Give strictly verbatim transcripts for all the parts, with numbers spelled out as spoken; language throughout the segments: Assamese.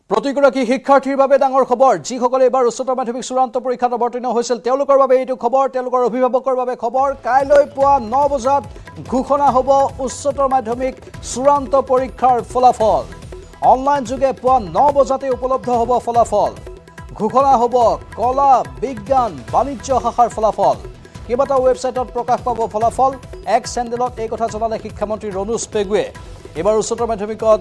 প্ৰতিগৰাকী শিক্ষাৰ্থীৰ বাবে ডাঙৰ খবৰ যিসকলে এবাৰ উচ্চতৰ মাধ্যমিক চূড়ান্ত পৰীক্ষাত অৱতীৰ্ণ হৈছিল তেওঁলোকৰ বাবে এইটো খবৰ তেওঁলোকৰ অভিভাৱকৰ বাবে খবৰ কাইলৈ পুৱা ন বজাত ঘোষণা হ'ব উচ্চতৰ মাধ্যমিক চূড়ান্ত পৰীক্ষাৰ ফলাফল অনলাইন যোগে পুৱা ন বজাতে উপলব্ধ হ'ব ফলাফল ঘোষণা হ'ব কলা বিজ্ঞান বাণিজ্য শাখাৰ ফলাফল কেইবাটাও ৱেবছাইটত প্ৰকাশ পাব ফলাফল এক চেণ্ডেলত এই কথা জনালে শিক্ষামন্ত্ৰী ৰণোজ পেগুৱে এবাৰ উচ্চতৰ মাধ্যমিকত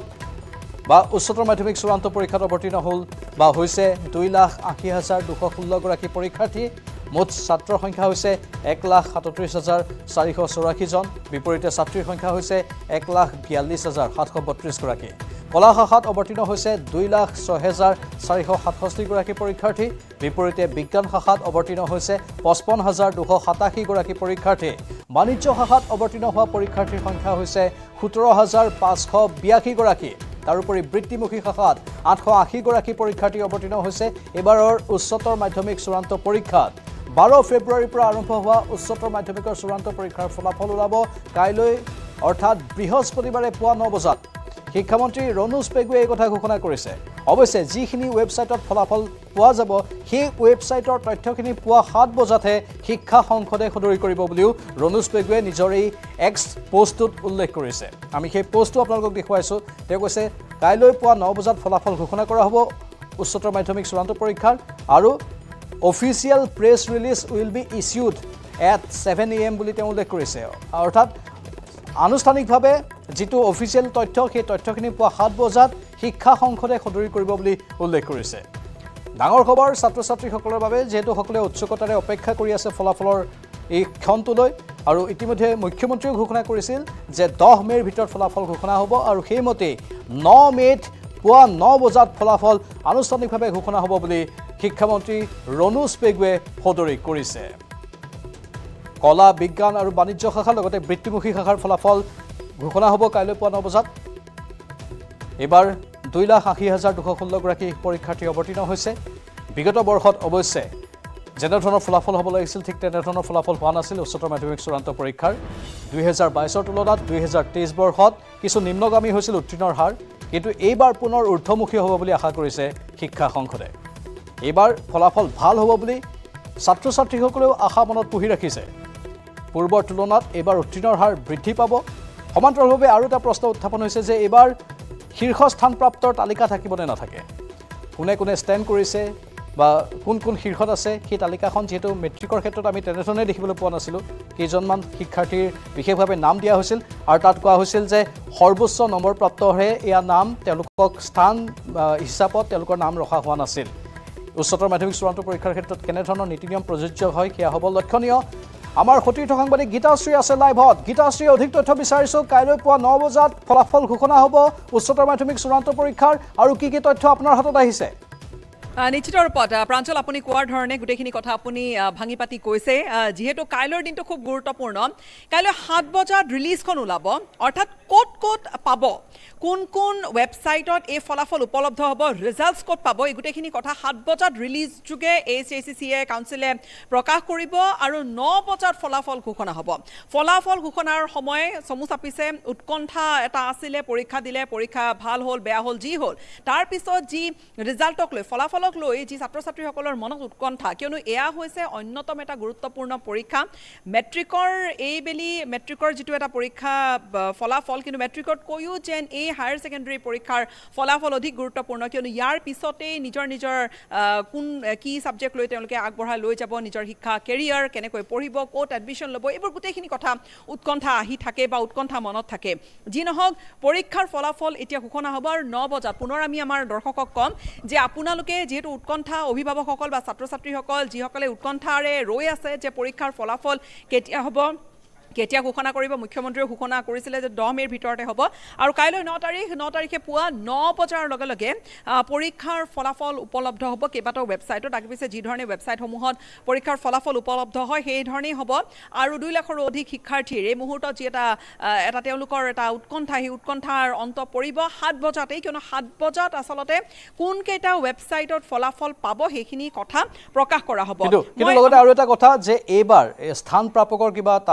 বা উচ্চতৰ মাধ্যমিক চূড়ান্ত পৰীক্ষাত অৱতীৰ্ণ হ'ল বা হৈছে দুই লাখ আশী হাজাৰ দুশ ষোল্ল গৰাকী পৰীক্ষাৰ্থী মুঠ ছাত্ৰৰ সংখ্যা হৈছে এক লাখ সাতত্ৰিছ হাজাৰ চাৰিশ চৌৰাশী জন বিপৰীতে ছাত্ৰীৰ সংখ্যা হৈছে এক লাখ বিয়াল্লিছ হাজাৰ সাতশ বত্ৰিছ গৰাকী কলা শাখাত অৱতীৰ্ণ হৈছে দুই লাখ ছয় হাজাৰ চাৰিশ সাতষষ্ঠি গৰাকী পৰীক্ষাৰ্থী বিপৰীতে বিজ্ঞান শাখাত অৱতীৰ্ণ হৈছে পঁচপন্ন হাজাৰ দুশ সাতাশী গৰাকী পৰীক্ষাৰ্থী বাণিজ্য শাখাত অৱতীৰ্ণ হোৱা পৰীক্ষাৰ্থীৰ সংখ্যা হৈছে সোতৰ হাজাৰ পাঁচশ বিয়াশী গৰাকী তাৰোপৰি বৃত্তিমুখী শাখাত আঠশ আশী গৰাকী পৰীক্ষাৰ্থী অৱতীৰ্ণ হৈছে এবাৰৰ উচ্চতৰ মাধ্যমিক চূড়ান্ত পৰীক্ষাত বাৰ ফেব্ৰুৱাৰীৰ পৰা আৰম্ভ হোৱা উচ্চতৰ মাধ্যমিকৰ চূড়ান্ত পৰীক্ষাৰ ফলাফল ওলাব কাইলৈ অৰ্থাৎ বৃহস্পতিবাৰে পুৱা ন বজাত শিক্ষামন্ত্ৰী ৰণোজ পেগুৱে এই কথা ঘোষণা কৰিছে অৱশ্যে যিখিনি ৱেবছাইটত ফলাফল পোৱা যাব সেই ৱেবছাইটৰ তথ্যখিনি পুৱা সাত বজাতহে শিক্ষা সংসদে সদৰি কৰিব বুলিও ৰণোজ পেগুৱে নিজৰ এই এক্স পোষ্টটোত উল্লেখ কৰিছে আমি সেই পোষ্টটো আপোনালোকক দেখুৱাইছোঁ তেওঁ কৈছে কাইলৈ পুৱা ন বজাত ফলাফল ঘোষণা কৰা হ'ব উচ্চতৰ মাধ্যমিক চূড়ান্ত পৰীক্ষাৰ আৰু official press release will be issued at seven A M বুলি তেওঁ উল্লেখ কৰিছে অৰ্থাৎ আনুষ্ঠানিকভাৱে যিটো অফিচিয়েল তথ্য সেই তথ্যখিনি পুৱা সাত বজাত শিক্ষা সংসদে সদৰি কৰিব বুলি উল্লেখ কৰিছে ডাঙৰ খবৰ ছাত্ৰ ছাত্ৰীসকলৰ বাবে যেহেতু সকলোৱে উৎসুকতাৰে অপেক্ষা কৰি আছে ফলাফলৰ এই ক্ষণটোলৈ আৰু ইতিমধ্যে মুখ্যমন্ত্ৰীয়ে ঘোষণা কৰিছিল যে দহ মে'ৰ ভিতৰত ফলাফল ঘোষণা হ'ব আৰু সেইমতে ন মে'ত পুৱা ন বজাত ফলাফল আনুষ্ঠানিকভাৱে ঘোষণা হ'ব বুলি শিক্ষামন্ত্ৰী ৰণোজ পেগুৱে সদৰি কৰিছে কলা বিজ্ঞান আৰু বাণিজ্য শাখা লগতে বৃত্তিমুখী শাখাৰ ফলাফল ঘোষণা হ'ব কাইলৈ পুৱা ন বজাত এবাৰ দুই লাখ আশী হাজাৰ দুশ ষোল্ল গৰাকী পৰীক্ষাৰ্থী অৱতীৰ্ণ হৈছে বিগত বৰ্ষত অৱশ্যে যেনেধৰণৰ ফলাফল হ'ব লাগিছিল ঠিক তেনেধৰণৰ ফলাফল হোৱা নাছিল উচ্চতৰ মাধ্যমিক চূড়ান্ত পৰীক্ষাৰ দুই হাজাৰ বাইছৰ তুলনাত দুই হাজাৰ তেইছ বৰ্ষত কিছু নিম্নগামী হৈছিল উত্তীৰ্ণৰ হাৰ কিন্তু এইবাৰ পুনৰ ঊৰ্ধমুখী হ'ব বুলি আশা কৰিছে শিক্ষা সংসদে এইবাৰ ফলাফল ভাল হ'ব বুলি ছাত্ৰ ছাত্ৰীসকলেও আশা মনত পুহি ৰাখিছে পূৰ্বৰ তুলনাত এইবাৰ উত্তীৰ্ণৰ হাৰ বৃদ্ধি পাব সমান্তৰালভাৱে আৰু এটা প্ৰশ্ন উত্থাপন হৈছে যে এইবাৰ শীৰ্ষস্থানপ্ৰাপ্তৰ তালিকা থাকিব নে নাথাকে কোনে কোনে ষ্টেণ্ড কৰিছে বা কোন কোন শীৰ্ষত আছে সেই তালিকাখন যিহেতু মেট্ৰিকৰ ক্ষেত্ৰত আমি তেনেধৰণে দেখিবলৈ পোৱা নাছিলোঁ কেইজনমান শিক্ষাৰ্থীৰ বিশেষভাৱে নাম দিয়া হৈছিল আৰু তাত কোৱা হৈছিল যে সৰ্বোচ্চ নম্বৰপ্ৰাপ্তহে এয়া নাম তেওঁলোকক স্থান হিচাপত তেওঁলোকৰ নাম ৰখা হোৱা নাছিল উচ্চতৰ মাধ্যমিক চূড়ান্ত পৰীক্ষাৰ ক্ষেত্ৰত কেনেধৰণৰ নীতি নিয়ম প্ৰযোজ্য হয় সেয়া হ'ব লক্ষণীয় আমাৰ সতীৰ্থ সাংবাদিক গীতাশ্ৰী আছে লাইভত গীতাশ্ৰী অধিক তথ্য বিচাৰিছোঁ কাইলৈ পুৱা ন বজাত ফলাফল ঘোষণা হ'ব উচ্চতৰ মাধ্যমিক চূড়ান্ত পৰীক্ষাৰ আৰু কি কি তথ্য আপোনাৰ হাতত আহিছে নিশ্চিত ৰূপত প্ৰাঞ্জল আপুনি কোৱাৰ ধৰণে গোটেইখিনি কথা আপুনি ভাঙি পাতি কৈছে যিহেতু কাইলৈৰ দিনটো খুব গুৰুত্বপূৰ্ণ কাইলৈ সাত বজাত ৰিলিজখন ওলাব অৰ্থাৎ ক'ত ক'ত পাব কোন কোন ৱেবছাইটত এই ফলাফল উপলব্ধ হ'ব ৰিজাল্টছ ক'ত পাব এই গোটেইখিনি কথা সাত বজাত ৰিলিজ যোগে A C C C A কাউন্সিলে প্ৰকাশ কৰিব আৰু ন বজাত ফলাফল ঘোষণা হ'ব ফলাফল ঘোষণাৰ সময় চমু চাপিছে উৎকণ্ঠা এটা আছিলে পৰীক্ষা দিলে পৰীক্ষা ভাল হ'ল বেয়া হ'ল যি হ'ল তাৰপিছত যি ৰিজাল্টক লৈ ফলাফল লৈ যি ছাত্ৰ ছাত্ৰীসকলৰ মনত উৎকণ্ঠা কিয়নো এয়া হৈছে অন্যতম এটা গুৰুত্বপূৰ্ণ পৰীক্ষা মেট্ৰিকৰ এইবেলি মেট্ৰিকৰ যিটো এটা পৰীক্ষা ফলাফল কিন্তু মেট্ৰিকত কৈও যেন এই হায়াৰ ছেকেণ্ডেৰী পৰীক্ষাৰ ফলাফল অধিক গুৰুত্বপূৰ্ণ কিয়নো ইয়াৰ পিছতেই নিজৰ নিজৰ কোন কি ছাবজেক্ট লৈ তেওঁলোকে আগবঢ়াই লৈ যাব নিজৰ শিক্ষা কেৰিয়াৰ কেনেকৈ পঢ়িব ক'ত এডমিশ্যন ল'ব এইবোৰ গোটেইখিনি কথা উৎকণ্ঠা আহি থাকে বা উৎকণ্ঠা মনত থাকে যি নহওক পৰীক্ষাৰ ফলাফল এতিয়া ঘোষণা হ'ব আৰু ন বজাত পুনৰ আমি আমাৰ দৰ্শকক ক'ম যে আপোনালোকে যেহেতু উৎকণ্ঠা অভিভাৱকসকল বা ছাত্ৰ ছাত্ৰীসকল যিসকলে উৎকণ্ঠাৰে ৰৈ আছে যে পৰীক্ষাৰ ফলাফল কেতিয়া হ'ব কেতিয়া ঘোষণা কৰিব মুখ্যমন্ত্ৰীয়ে ঘোষণা কৰিছিলে যে দহ মে'ৰ ভিতৰতে হ'ব আৰু কাইলৈ ন তাৰিখ ন তাৰিখে পুৱা ন বজাৰ লগে লগে পৰীক্ষাৰ ফলাফল উপলব্ধ হ'ব কেইবাটাও ৱেবছাইটত আগে পিছে যি ধৰণে ৱেবছাইটসমূহত পৰীক্ষাৰ ফলাফল উপলব্ধ হয় সেই ধৰণেই হ'ব আৰু দুই লাখৰো অধিক শিক্ষাৰ্থীৰ এই মুহূৰ্তত যি এটা এটা তেওঁলোকৰ এটা উৎকণ্ঠা সেই উৎকণ্ঠাৰ অন্ত পৰিব সাত বজাতেই কিয়নো সাত বজাত আচলতে কোনকেইটা ৱেবছাইটত ফলাফল পাব সেইখিনি কথা প্ৰকাশ কৰা হ'ব কিন্তু লগতে আৰু এটা কথা যে এইবাৰ স্থান প্ৰাপকৰ কিবা তালিকা থাকিব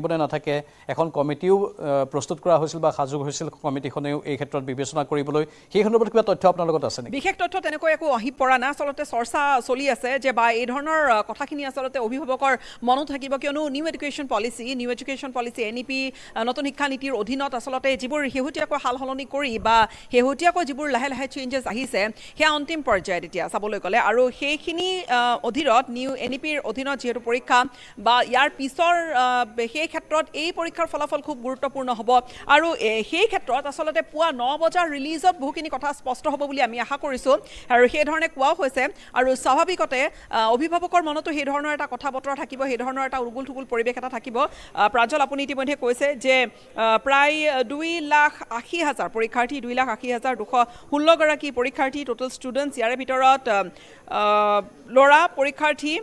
থাকিবনে নাথাকে এখন কমিটিও প্ৰস্তুত কৰা হৈছিল বা সাজু হৈছিল কমিটিখনেও এই ক্ষেত্ৰত বিবেচনা কৰিবলৈ সেই সন্দৰ্ভত কিবা তথ্য আপোনাৰ লগত আছে নেকি বিশেষ তথ্য তেনেকৈ একো আহি পৰা নাই আচলতে চৰ্চা চলি আছে যে বা এই ধৰণৰ কথাখিনি আচলতে অভিভাৱকৰ মনত থাকিব কিয়নো new education policy new education policy N E P নতুন শিক্ষা নীতিৰ অধীনত আচলতে যিবোৰ শেহতীয়াকৈ সাল সলনি কৰি বা শেহতীয়াকৈ যিবোৰ লাহে লাহে চেঞ্জেছ আহিছে সেয়া অন্তিম পৰ্যায়ত এতিয়া চাবলৈ গ'লে আৰু সেইখিনি অধীনত নিউ এন ই পিৰ অধীনত যিহেতু পৰীক্ষা বা ইয়াৰ পিছৰ সেই ক্ষেত্ৰত এই পৰীক্ষাৰ ফলাফল খুব গুৰুত্বপূৰ্ণ হ'ব আৰু সেই ক্ষেত্ৰত আচলতে পুৱা ন বজাৰ ৰিলিজত বহুখিনি কথা স্পষ্ট হ'ব বুলি আমি আশা কৰিছোঁ আৰু সেই ধৰণে কোৱাও হৈছে আৰু স্বাভাৱিকতে অভিভাৱকৰ মনতো সেই ধৰণৰ এটা কথা বতৰা থাকিব সেই ধৰণৰ এটা উগুল থুগুল পৰিৱেশ এটা থাকিব প্ৰাঞ্জল আপুনি ইতিমধ্যে কৈছে যে প্ৰায় দুই লাখ আশী হাজাৰ পৰীক্ষাৰ্থী দুই লাখ আশী হাজাৰ দুশ ষোল্লগৰাকী পৰীক্ষাৰ্থী টোটেল ষ্টুডেণ্টছ ইয়াৰে ভিতৰত ল'ৰা পৰীক্ষাৰ্থী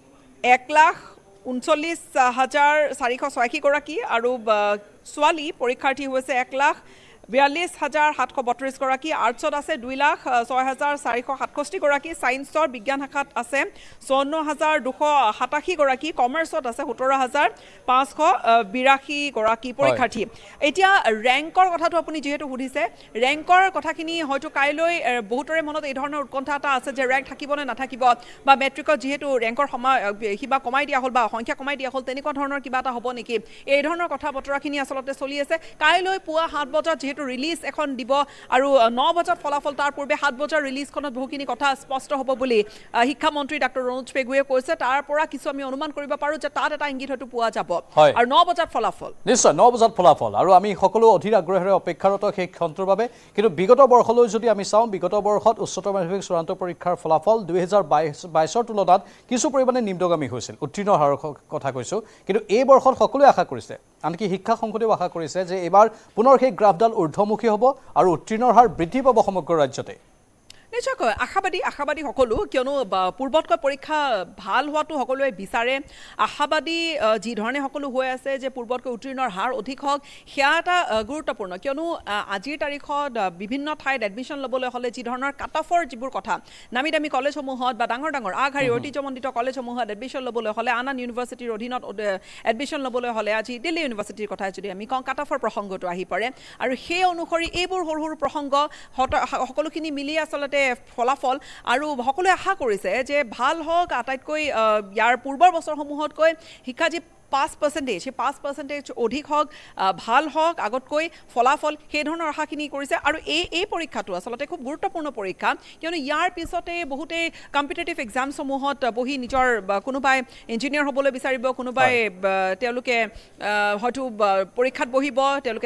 এক লাখ ঊনচল্লিছ হাজাৰ চাৰিশ ছয়াশীগৰাকী আৰু ছোৱালী পৰীক্ষাৰ্থী হৈছে এক লাখ বিয়াল্লিছ হাজাৰ সাতশ বত্ৰিছগৰাকী আৰ্টছত আছে দুই লাখ ছয় হাজাৰ চাৰিশ সাতষষ্ঠিগৰাকী ছায়েন্সৰ বিজ্ঞান শাখাত আছে চৌৱন্ন হাজাৰ দুশ সাতাশীগৰাকী কমাৰ্চত আছে সোতৰ হাজাৰ পাঁচশ বিৰাশীগৰাকী পৰীক্ষাৰ্থী এতিয়া ৰেংকৰ কথাটো আপুনি যিহেতু সুধিছে ৰেংকৰ কথাখিনি হয়তো কাইলৈ বহুতৰে মনত এই ধৰণৰ উৎকণ্ঠা এটা আছে যে ৰেংক থাকিবনে নাথাকিব বা মেট্ৰিকত যিহেতু ৰেংকৰ সময় কিবা কমাই দিয়া হ'ল বা সংখ্যা কমাই দিয়া হ'ল তেনেকুৱা ধৰণৰ কিবা এটা হ'ব নেকি এই ধৰণৰ কথা বতৰাখিনি আচলতে চলি আছে কাইলৈ পুৱা সাত বজাত যিহেতু ৰিলিজ এখন দিব আৰু ন বজাত ফলাফল তাৰ পূৰ্বে সাত বজাৰ ৰিলিজখনত বহুখিনি কথা স্পষ্ট হ'ব বুলি শিক্ষামন্ত্ৰী ডাক্তৰ ৰণোজ পেগুৱে কৈছে তাৰ পৰা কিছু আমি অনুমান কৰিব পাৰোঁ যে তাত এটা ইংগিত হয়তো পোৱা যাব আৰু ন বজাত ফলাফল নিশ্চয় ন বজাত ফলাফল আৰু আমি সকলো অধীৰ আগ্ৰহেৰে অপেক্ষাৰত সেই ক্ষণটোৰ বাবে কিন্তু বিগত বৰ্ষলৈ যদি আমি চাওঁ বিগত বৰ্ষত উচ্চতৰ মাধ্যমিক চূড়ান্ত পৰীক্ষাৰ ফলাফল দুই হাজাৰ বাইছৰ তুলনাত কিছু পৰিমাণে নিম্নগামী হৈছিল উত্তীৰ্ণ হাৰৰ কথা কৈছোঁ কিন্তু এই বৰ্ষত সকলোৱে আশা কৰিছে আনকি শিক্ষা সংসদেও আশা কৰিছে যে এইবাৰ পুনৰ সেই গ্ৰাফডাল ঊৰ্ধ্বমুখী হ'ব আৰু উত্তীৰ্ণৰ হাৰ বৃদ্ধি পাব সমগ্ৰ ৰাজ্যতে নিশ্চয়কৈ আশাবাদী আশাবাদী সকলো কিয়নো পূৰ্বতকৈ পৰীক্ষা ভাল হোৱাটো সকলোৱে বিচাৰে আশাবাদী যি ধৰণে সকলো হৈ আছে যে পূৰ্বতকৈ উত্তীৰ্ণৰ হাৰ অধিক হওক সেয়া এটা গুৰুত্বপূৰ্ণ কিয়নো আজিৰ তাৰিখত বিভিন্ন ঠাইত এডমিশ্যন ল'বলৈ হ'লে যি ধৰণৰ কাট অফৰ যিবোৰ কথা নামী দামী কলেজসমূহত বা ডাঙৰ ডাঙৰ আগশাৰী ঐতিহ্যমণ্ডিত কলেজসমূহত এডমিশ্যন ল'বলৈ হ'লে আন আন ইউনিভাৰ্চিটিৰ অধীনত এডমিশ্যন ল'বলৈ হ'লে আজি দিল্লী ইউনিভাৰ্চিটিৰ কথা যদি আমি কওঁ কাট অফৰ প্ৰসংগটো আহি পৰে আৰু সেই অনুসৰি এইবোৰ সৰু সৰু প্ৰসংগ সকলোখিনি মিলি আচলতে ফলাফল আৰু সকলোৱে আশা কৰিছে যে ভাল হওক আটাইতকৈ ইয়াৰ পূৰ্বৰ বছৰসমূহতকৈ শিক্ষা যি পাঁচ পাৰ্চেণ্টেজ সেই পাঁচ পাৰ্চেণ্টেজ অধিক হওক ভাল হওক আগতকৈ ফলাফল সেই ধৰণৰ আশাখিনি কৰিছে আৰু এই এই পৰীক্ষাটো আচলতে খুব গুৰুত্বপূৰ্ণ পৰীক্ষা কিয়নো ইয়াৰ পিছতে বহুতেই কম্পিটিটিভ এক্সামসমূহত বহি নিজৰ কোনোবাই ইঞ্জিনিয়াৰ হ'বলৈ বিচাৰিব কোনোবাই তেওঁলোকে হয়তো পৰীক্ষাত বহিব তেওঁলোকে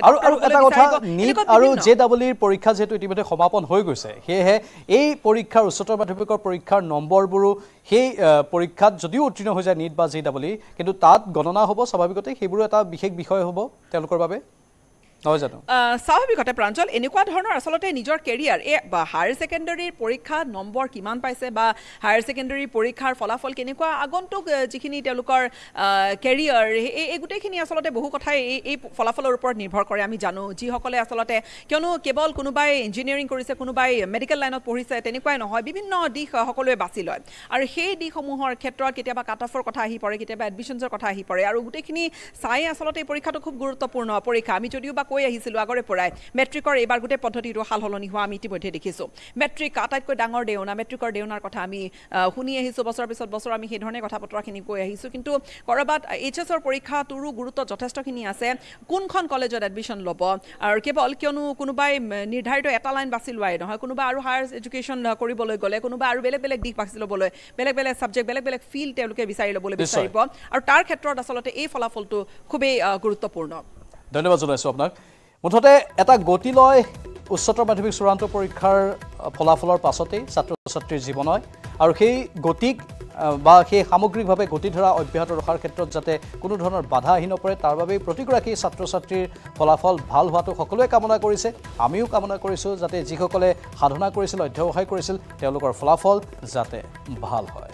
আৰু জে ডাবলিৰ পৰীক্ষা যিহেতু ইতিমধ্যে সমাপন হৈ গৈছে সেয়েহে এই পৰীক্ষাৰ উচ্চতৰ মাধ্যমিকৰ পৰীক্ষাৰ নম্বৰবোৰো সেই পৰীক্ষাত যদিও উত্তীৰ্ণ হৈ যায় নিট বা জে ডাবলি কিন্তু তাত গণনা হ'ব স্বাভাৱিকতে সেইবোৰো এটা বিশেষ বিষয় হ'ব তেওঁলোকৰ বাবে নহয় জানো স্বাভাৱিকতে প্ৰাঞ্জল এনেকুৱা ধৰণৰ আচলতে নিজৰ কেৰিয়াৰ এই হায়াৰ ছেকেণ্ডেৰীৰ পৰীক্ষা নম্বৰ কিমান পাইছে বা হায়াৰ ছেকেণ্ডেৰীৰ পৰীক্ষাৰ ফলাফল কেনেকুৱা আগন্তুক যিখিনি তেওঁলোকৰ কেৰিয়াৰ এই এই গোটেইখিনি আচলতে বহু কথাই এই এই ফলাফলৰ ওপৰত নিৰ্ভৰ কৰে আমি জানো যিসকলে আচলতে কিয়নো কেৱল কোনোবাই ইঞ্জিনিয়াৰিং কৰিছে কোনোবাই মেডিকেল লাইনত পঢ়িছে তেনেকুৱাই নহয় বিভিন্ন দিশ সকলোৱে বাছি লয় আৰু সেই দিশসমূহৰ ক্ষেত্ৰত কেতিয়াবা কাট অফৰ কথা আহি পৰে কেতিয়াবা এডমিশ্যনছৰ কথা আহি পৰে আৰু গোটেইখিনি চাই আচলতে এই পৰীক্ষাটো খুব গুৰুত্বপূৰ্ণ পৰীক্ষা আমি যদিও বা কৈ আহিছিলোঁ আগৰে পৰাই মেট্ৰিকৰ এইবাৰ গোটেই পদ্ধতিটো সাল সলনি হোৱা আমি ইতিমধ্যে দেখিছোঁ মেট্ৰিক আটাইতকৈ ডাঙৰ দেওনা মেট্ৰিকৰ দেওনাৰ কথা আমি শুনি আহিছোঁ বছৰৰ পিছত বছৰ আমি সেই ধৰণে কথা বতৰাখিনি কৈ আহিছোঁ কিন্তু ক'ৰবাত এইচ এছৰ পৰীক্ষাটোৰো গুৰুত্ব যথেষ্টখিনি আছে কোনখন কলেজত এডমিশ্যন ল'ব আৰু কেৱল কিয়নো কোনোবাই নিৰ্ধাৰিত এটা লাইন বাছি লোৱাই নহয় কোনোবা আৰু হায়াৰ এডুকেশ্যন কৰিবলৈ গ'লে কোনোবা আৰু বেলেগ বেলেগ দিশ বাছি ল'বলৈ বেলেগ বেলেগ ছাবজেক্ট বেলেগ বেলেগ ফিল্ড তেওঁলোকে বিচাৰি ল'বলৈ বিচাৰিব আৰু তাৰ ক্ষেত্ৰত আচলতে এই ফলাফলটো খুবেই গুৰুত্বপূৰ্ণ ধন্যবাদ জনাইছোঁ আপোনাক মুঠতে এটা গতি লয় উচ্চতৰ মাধ্যমিক চূড়ান্ত পৰীক্ষাৰ ফলাফলৰ পাছতেই ছাত্ৰ ছাত্ৰীৰ জীৱনয় আৰু সেই গতিক বা সেই সামগ্ৰিকভাৱে গতি ধৰা অব্যাহত ৰখাৰ ক্ষেত্ৰত যাতে কোনো ধৰণৰ বাধা আহি নপৰে তাৰ বাবে প্ৰতিগৰাকী ছাত্ৰ ছাত্ৰীৰ ফলাফল ভাল হোৱাটো সকলোৱে কামনা কৰিছে আমিও কামনা কৰিছোঁ যাতে যিসকলে সাধনা কৰিছিল অধ্যৱসায় কৰিছিল তেওঁলোকৰ ফলাফল যাতে ভাল হয়